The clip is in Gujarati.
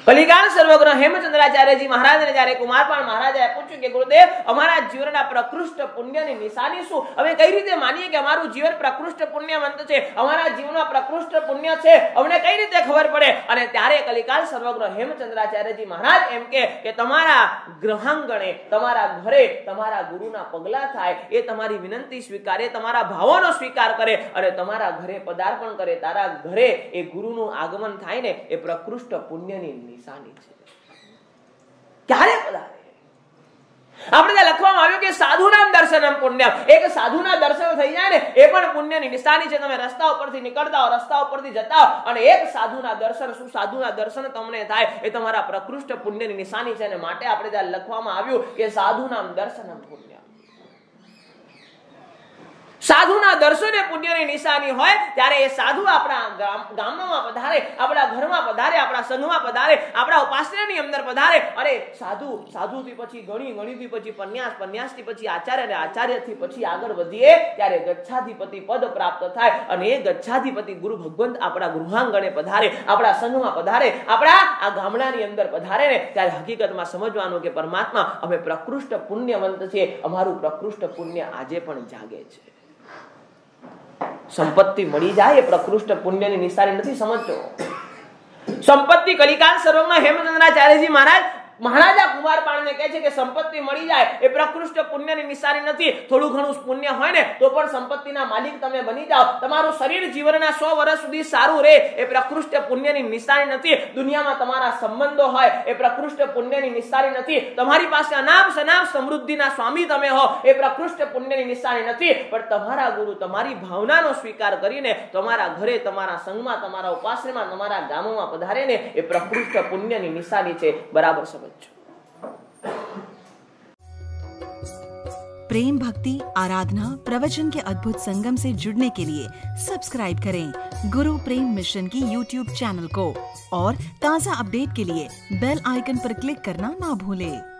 કલિકાલ સર્વગ્રહ હેમચંદ્રાચાર્યજી મહારાજને જ્યારે કુમારપાળ મહારાજાએ પૂછ્યું કે ગુરુદેવ અમારા જીવનના પ્રકૃષ્ટ પુણ્યની નિશાની શું? અમે કઈ રીતે માનીએ કે અમારું જીવન પ્રકૃષ્ટ પુણ્યવંત છે, અમારા જીવનમાં પ્રકૃષ્ટ પુણ્ય છે, અમને કઈ રીતે ખબર પડે? અને ત્યારે કલિકાલ સર્વગ્રહ હેમચંદ્રાચાર્યજી મહારાજ એમ કે તમારા ગ્રહાંગણે, તમારા ઘરે તમારા ગુરુના પગલા થાય, એ તમારી વિનંતી સ્વીકારે, તમારા ભાવોનો સ્વીકાર કરે અને તમારા ઘરે પદાર્પણ કરે, તારા ઘરે એ ગુરુનું આગમન થાય ને, એ પ્રકૃષ્ટ પુણ્યની નિશાની છે. ક્યારે પધારે? આપણે ત્યાં લખવામાં આવ્યું કે સાધુનામ દર્શનમ પુણ્યમ. એક સાધુના દર્શન થઈ જાય ને, એ પણ પુણ્યની નિશાની છે. તમે રસ્તા ઉપરથી નીકળતા હો, રસ્તા ઉપરથી જતા હો અને એક સાધુના દર્શન, શું સાધુના દર્શન તમને થાય, એ તમારા પ્રકૃષ્ટ પુણ્યની નિશાની છે. અને માટે આપણે ત્યાં લખવામાં આવ્યું કે સાધુનામ દર્શનમ પુણ્યમ. સાધુના દર્શને પુણ્યની નિશાની હોય ત્યારે એ સાધુ આપણા ગામમાં પધારે, આપણા ઘરમાં પધારે, આપણા સંઘમાં પધારે, આપણા ઉપાસનાની અંદર પધારે. અરે સાધુથી પછી ગણીથી પછી પન્યાસ, પન્યાસથી પછી આચાર્ય અને આચાર્યથી પછી આગળ વધીએ ત્યારે ગચ્છાધિપતિ પદ પ્રાપ્ત થાય. અને એ ગચ્છાધિપતિ ગુરુ ભગવંત આપણા ગૃહાંગણે પધારે, આપણા સંઘમાં પધારે, આપણા આ ગામડાની અંદર પધારે ને, ત્યારે હકીકતમાં સમજવાનું કે પરમાત્મા અમે પ્રકૃષ્ટ પુણ્યવંત છીએ. અમારું પ્રકૃષ્ટ પુણ્ય આજે પણ જાગે છે. સંપત્તિ મળી જાય એ પ્રકૃષ્ટ પુણ્યની નિશાની નથી, સમજો. સંપત્તિ કલિકાલ સર્વગ્રહ હેમચંદ્રાચાર્યજી મહારાજા કુમારપાળને કહે છે કે સંપત્તિ મળી જાય એ પ્રકૃષ્ટ પુણ્યની નિશાની નથી. થોડું ઘણું પુણ્ય હોય ને તો પણ સંપત્તિના માલિક તમે બની જાઓ, તમારું શરીર જીવનના 100 વર્ષ સુધી સારું રહે, એ પ્રકૃષ્ટ પુણ્યની નિશાની નથી. દુનિયામાં તમારા સંબંધો હોય એ પ્રકૃષ્ટ પુણ્યની નિશાની નથી. તમારી પાસે અનામ સનામ સમૃદ્ધિના સ્વામી તમે હો, એ પ્રકૃષ્ટ પુણ્યની નિશાની નથી. પણ તમારા ગુરુ તમારી ભાવનાનો સ્વીકાર કરીને તમારા ઘરે, તમારા સંઘમાં, તમારા ઉપાસનામાં, તમારા ગામોમાં પધારે ને, એ પ્રકૃષ્ટ પુણ્યની નિશાની છે. बराबर समझ। प्रेम भक्ति आराधना प्रवचन के अद्भुत संगम से जुड़ने के लिए सब्सक्राइब करें गुरु प्रेम मिशन की YouTube चैनल को और ताज़ा अपडेट के लिए बेल आइकन पर क्लिक करना ना भूलें।